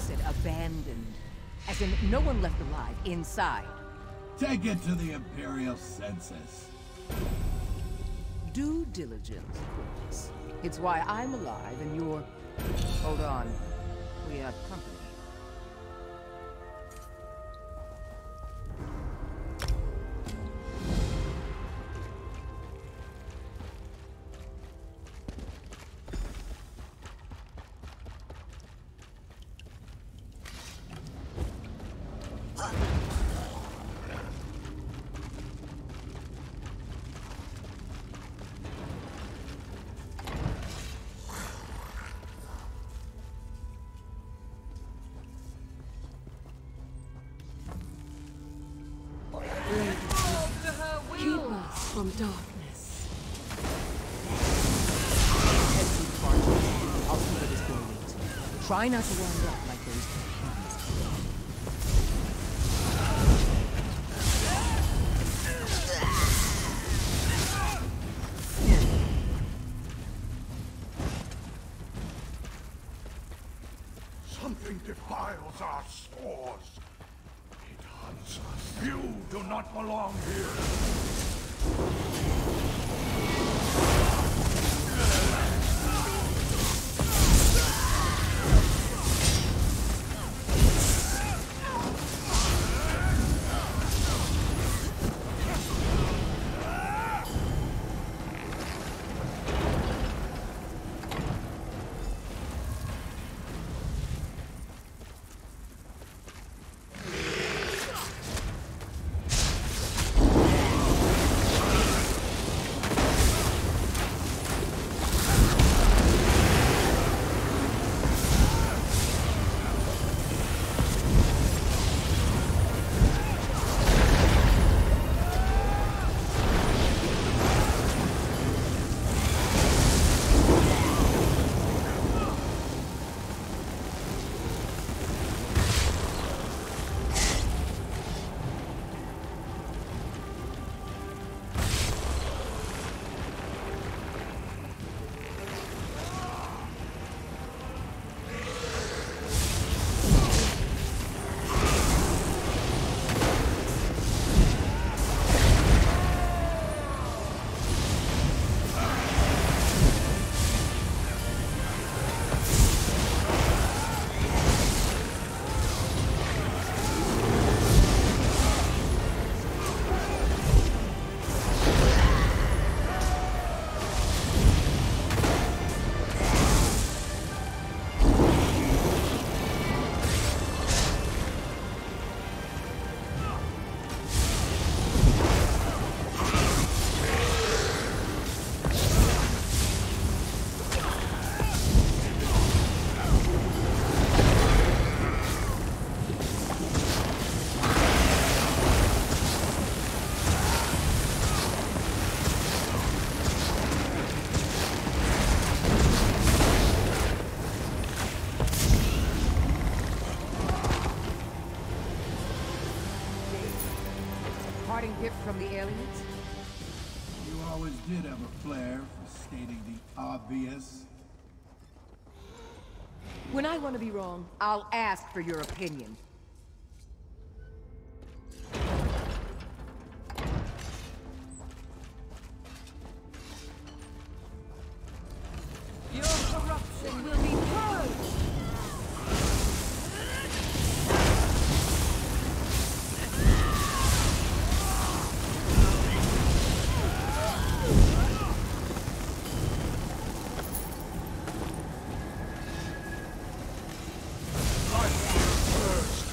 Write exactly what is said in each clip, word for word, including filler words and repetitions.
said abandoned. As in, no one left alive inside. Take it to the Imperial census. Due diligence, Corvus. It's why I'm alive and you're... Hold on. We have company. Keep us from darkness. Head too far. I'll see where this door leads. Try not to wind up like those two. Something defiles our stores. It hunts us. You do not belong here. Parting gift from the aliens? You always did have a flair for stating the obvious. When I want to be wrong, I'll ask for your opinion. Your corruption will be purged! Life first.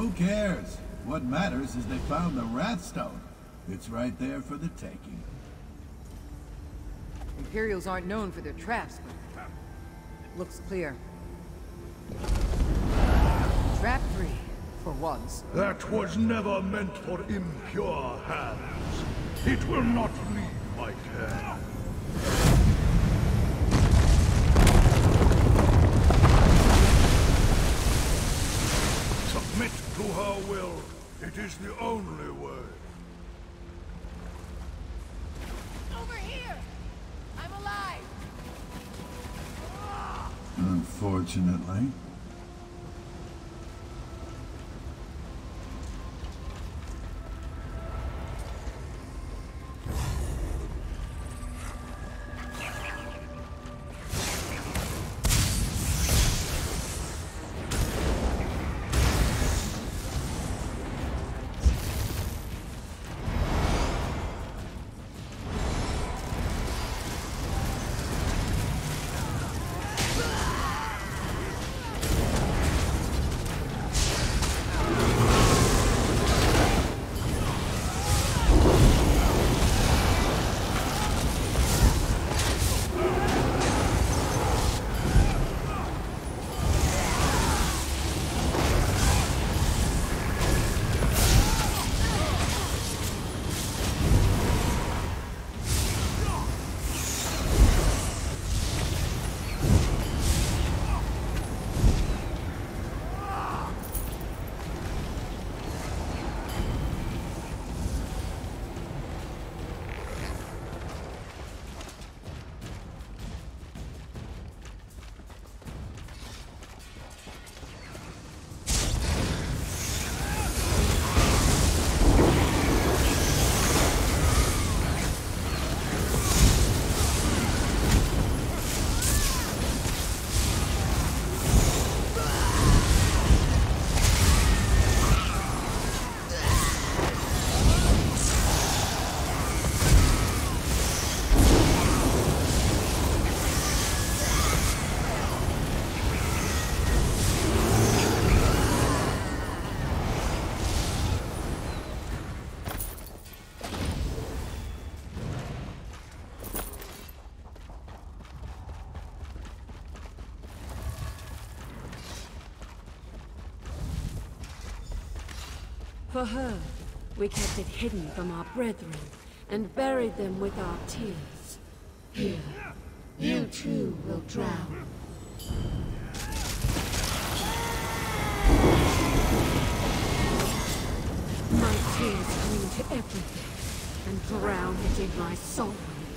Who cares? What matters is they found the Wrathstone. It's right there for the taking. Imperials aren't known for their traps, but looks clear. Trap-free, for once. That was never meant for impure hands. It will not leave my care. Submit to her will. It is the only way. Over here! I'm alive! Unfortunately. For her, we kept it hidden from our brethren and buried them with our tears. Here, you too will drown. My tears cling to everything and drown it in my sorrow.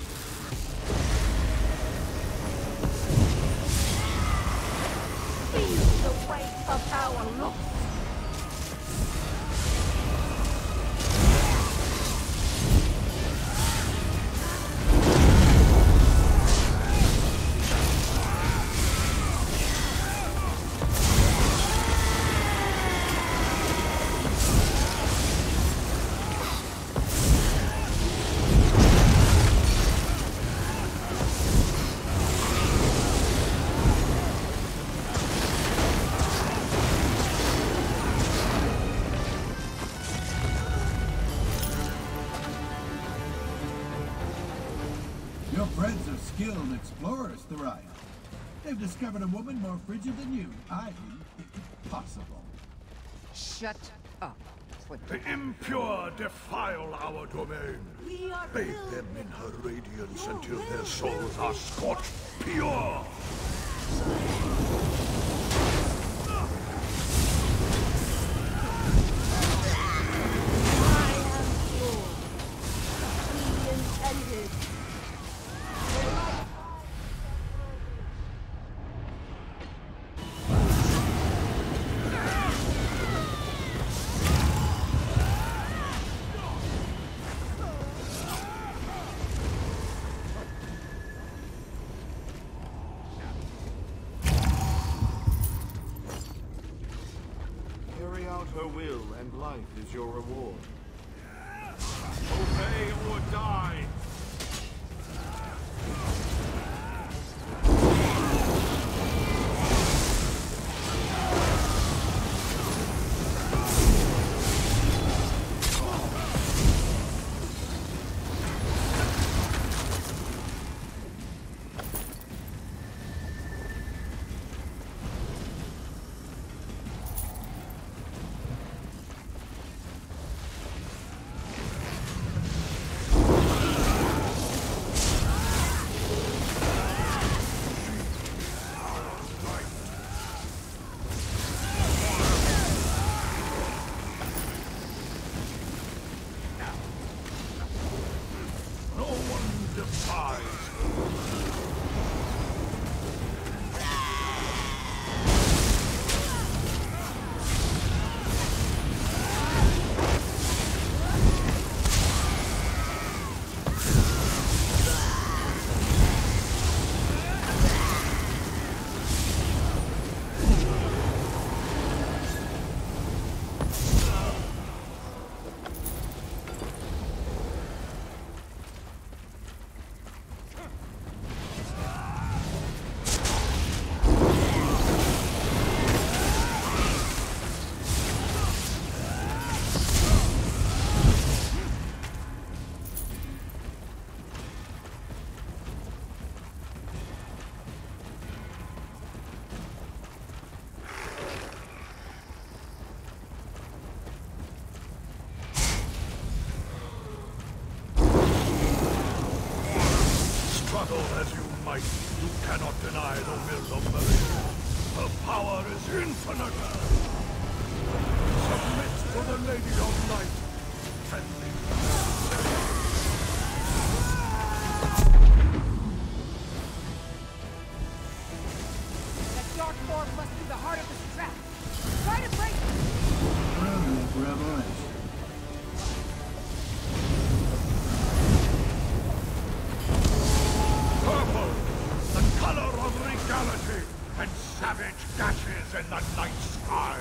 Feel the weight of our loss. Your friends are skilled explorers, Thariah. They've discovered a woman more frigid than you. I think it's possible. Shut up. What The impure defile our domain. Bathe them in her radiance until their souls are scorched pure. Her will and life is your reward. Obey or die! You cannot deny the will of Meridia. Her power is infinite. Submit to the Lady of Light. Friendly. That dark form must be the heart of this trap. Try to break it! Brilliant revelation. Purple, the color of regality, and savage gashes in the night sky.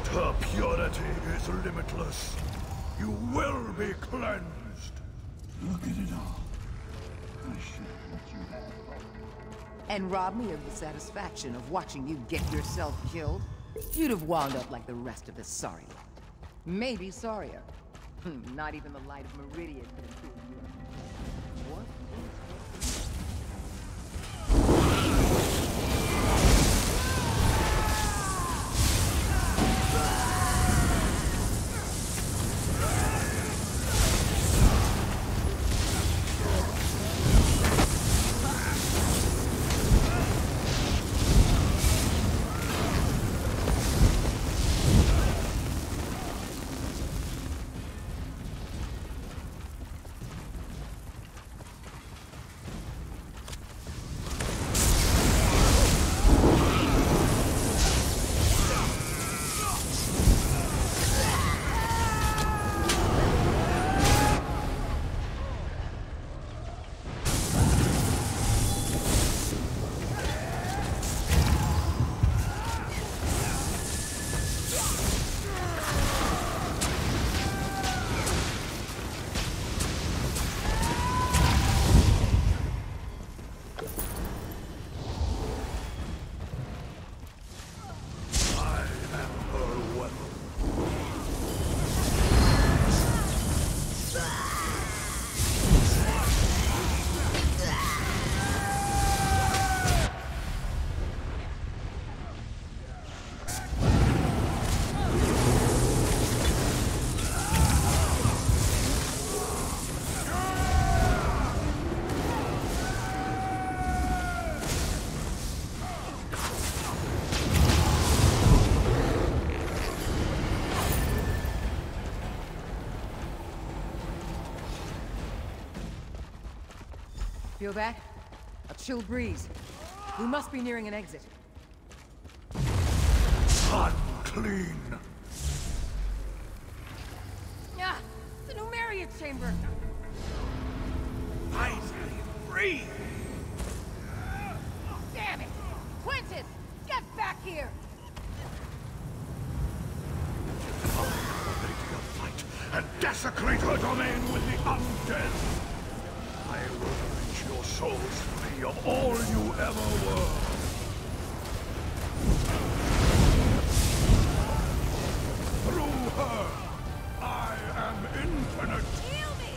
Her purity is limitless. You will be cleansed. Look at it all. I should have let you have it. And rob me of the satisfaction of watching you get yourself killed? You'd have wound up like the rest of the Saria. Maybe sorrier. Not even the light of Meridian could improve you. What? Feel that? A chill breeze. We must be nearing an exit. Unclean! Yeah, the Numeria chamber! I say free! Damn it! Quintus! Get back here! Make a fight and desecrate her domain with the undead! I will reach your souls free of all you ever were! Through her, I am infinite! Heal me!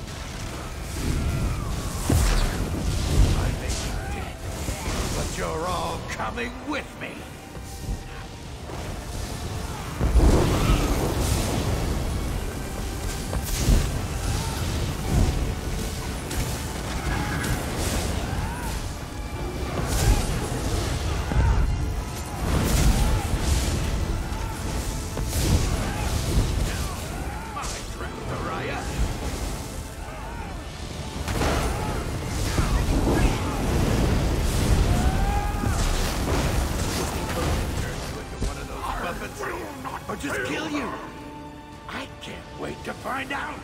I may be dead, but you're all coming with me! Or just kill you! I can't wait to find out!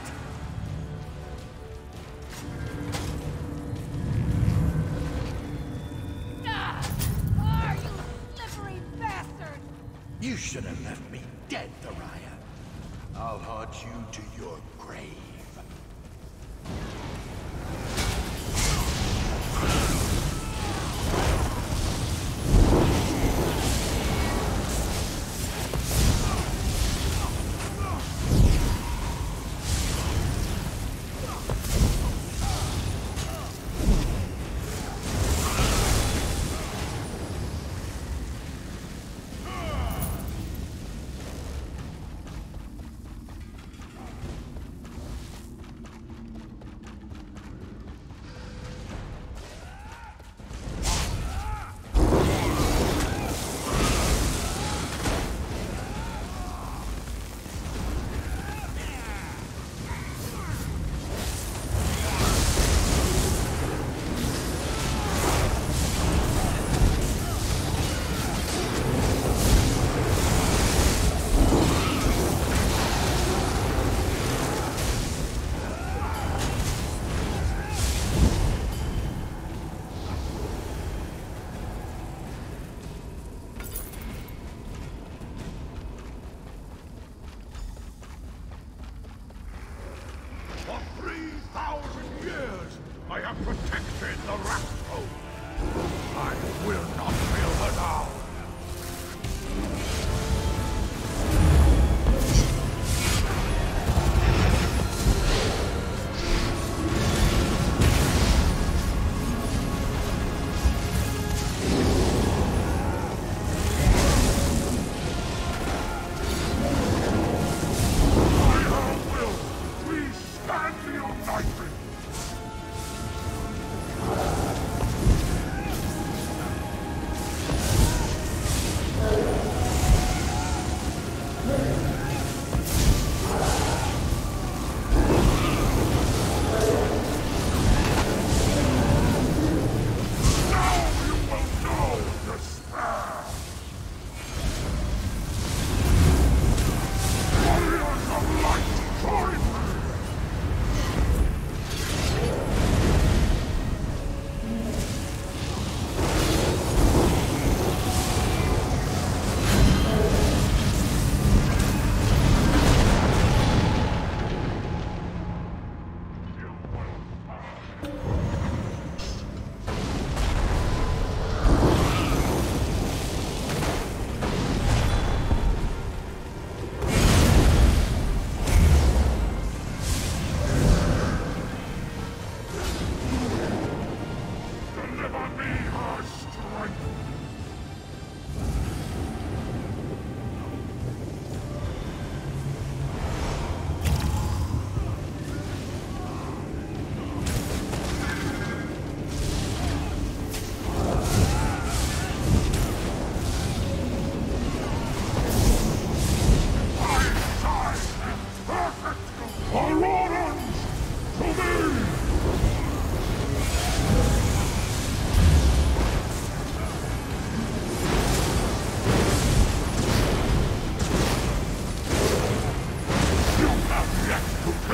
Ah! Oh, you slippery bastard! You should have left me dead, Thariah. I'll haunt you to your grave.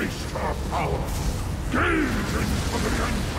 waste our power. Gaze into the